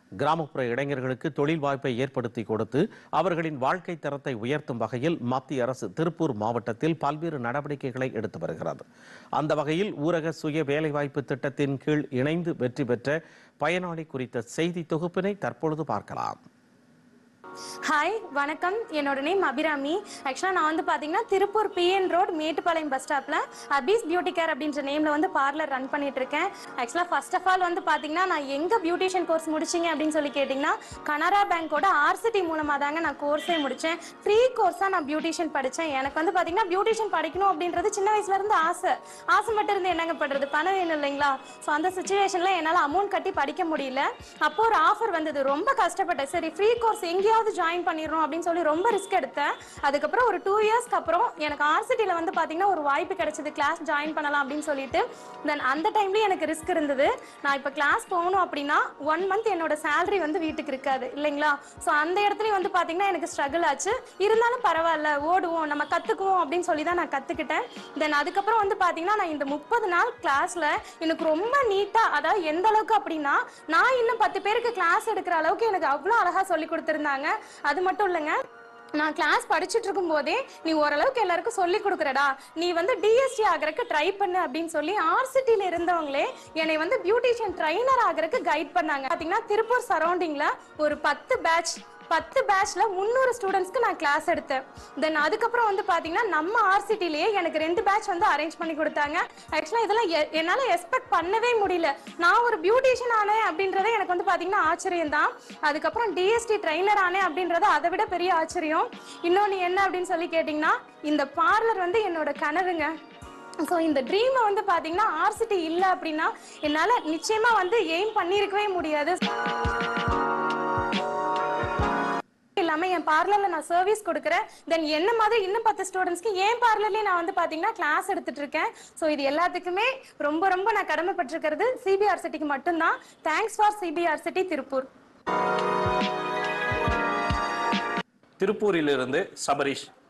கிராமப்புற இளைஞர்களுக்கு தொழில் வாய்ப்பை ஏற்படுத்தி கொடுத்து அவர்களின் வாழ்க்கை தரத்தை உயர்த்தும் வகையில் மத்திய அரசு திருப்பூர் மாவட்டத்தில் பல்வேறு நடவடிக்கைகளை எடுத்து வருகிறது. அந்த வகையில் ஊரக சுய வேலைவாய்ப்பு திட்டத்தின் கீழ் இணைந்து வெற்றி பெற்ற பயனாளி குறித்த செய்தி தொகுப்பினை தற்பொழுது பார்க்கலாம். ஹாய் வணக்கம், என்னோட நேம் அபிராமி. ஆக்சுவலாக நான் வந்து பார்த்தீங்கன்னா Tiruppur PN road Mettupalayam bus ஸ்டாப்பில் அபீஸ் பியூட்டி கேர் அப்படின்ற நேமில் வந்து பார்லர் ரன் பண்ணிட்டு இருக்கேன். ஆக்சுவலாக ஃபர்ஸ்ட் ஆஃப் ஆல் வந்து பார்த்தீங்கன்னா நான் எங்கே பியூட்டிஷியன் கோர்ஸ் முடிச்சிங்க அப்படின்னு சொல்லி கேட்டிங்கன்னா கனரா பேங்கோட ஆர்சிடி மூலமாக தாங்க நான் கோர்ஸே முடித்தேன். ஃப்ரீ கோர்ஸாக நான் பியூட்டிஷியன் படித்தேன். எனக்கு வந்து பார்த்தீங்கன்னா பியூட்டிஷியன் படிக்கணும் அப்படின்றது சின்ன வயசுலேருந்து ஆசை மட்டும் இருந்து என்னங்க பண்ணுறது, பணம் வேணும் இல்லைங்களா? ஸோ அந்த சுச்சுவேஷனில் என்னால் அமௌண்ட் கட்டி படிக்க முடியல. அப்போ ஒரு ஆஃபர் வந்தது, ரொம்ப கஷ்டப்பட்டேன். சரி ஃப்ரீ கோர்ஸ் எங்கேயாவது ஜாயின் பண்ணிடுறோம் அப்படின்னு சொல்லி ரொம்ப ரிஸ்க் எடுத்தேன். அதுக்கப்புறம் ஒரு 2 இயர்ஸ்க்கு அப்புறம் எனக்கு ஆர்சிடியில் வந்து பார்த்தீங்கன்னா ஒரு வாய்ப்பு கிடைச்சது, கிளாஸ் ஜாயின் பண்ணலாம் அப்படின்னு சொல்லிட்டு. தென் அந்த டைம்லேயும் எனக்கு ரிஸ்க் இருந்தது. நான் இப்போ கிளாஸ் போகணும் அப்படின்னா 1 மந்த் என்னோட சேலரி வந்து வீட்டுக்கு இருக்காது இல்லைங்களா? ஸோ அந்த இடத்துலையும் வந்து பார்த்தீங்கன்னா எனக்கு ஸ்ட்ரகிள் ஆச்சு. இருந்தாலும் பரவாயில்ல, ஓடுவோம், நம்ம கற்றுக்குவோம் அப்படின்னு சொல்லி தான் நான் கற்றுக்கிட்டேன். தென் அதுக்கப்புறம் வந்து பார்த்தீங்கன்னா நான் இந்த 30 நாள் கிளாஸில் எனக்கு ரொம்ப நீட்டாக, அதாவது எந்த அளவுக்கு அப்படின்னா நான் இன்னும் 10 பேருக்கு கிளாஸ் எடுக்கிற அளவுக்கு எனக்கு அவ்வளோ அழகாக சொல்லி கொடுத்துருந்தாங்க. அது மட்டும் இல்லைங்க, நான் கிளாஸ் படிச்சுட்டு இருக்கும் போதே நீ ஓரளவுக்கு எல்லாருக்கும் சொல்லி கொடுக்குறடா, நீ வந்து டிஎஸ்டி ஆகிறதுக்கு ட்ரை பண்ணு அப்படின்னு சொல்லி ஆர்சிடியில் இருந்தவங்களே என்னை வந்து பியூட்டிஷியன் ட்ரைனர் ஆகிறதுக்கு கைட் பண்ணாங்க. பார்த்தீங்கன்னா திருப்பூர் சரௌண்டிங்கில் ஒரு 10 பேட்ச்ல 300 ஸ்டூடெண்ட்ஸ்க்கு நான் கிளாஸ் எடுத்தேன். தென் அதுக்கப்புறம் வந்து பார்த்தீங்கன்னா நம்ம ஆர்சிடிலேயே எனக்கு 2 பேட்ச் வந்து அரேஞ்ச் பண்ணி கொடுத்தாங்க. ஆக்சுவலாக இதெல்லாம் என்னால் எக்ஸ்பெக்ட் பண்ணவே முடியல. நான் ஒரு பியூட்டிஷியன் ஆனேன் அப்படின்றதே எனக்கு வந்து பார்த்தீங்கன்னா ஆச்சரியம் தான். அதுக்கப்புறம் டிஎஸ்டி ட்ரைனர் ஆனேன் அப்படின்றது அதை விட பெரிய ஆச்சரியம். இன்னொன்று என்ன அப்படின்னு சொல்லி கேட்டிங்கன்னா, இந்த பார்லர் வந்து என்னோட கனவுங்க. ஸோ இந்த ட்ரீமை வந்து பார்த்தீங்கன்னா ஆர்சிடி இல்லை அப்படின்னா என்னால் நிச்சயமாக வந்து எய்ம் பண்ணியிருக்கவே முடியாது. இல்லாமல் என் பார்லரில் நான் சர்வீஸ் கொடுக்குறேன். தென் என்ன மாதிரி இன்னும் 10 ஸ்டூடெண்ட்ஸ்க்கு என் பார்லர்லேயே நான் வந்து பார்த்தீங்கன்னா கிளாஸ் எடுத்துட்டு இருக்கேன். ஸோ இது எல்லாத்துக்குமே ரொம்ப ரொம்ப நான் கடமைப்பட்டிருக்கிறது சிபிஆர்சிட்டிக்கு மட்டும்தான். Thanks for CBR city Tiruppur. திருப்பூரிலிருந்து சபரீஷ்.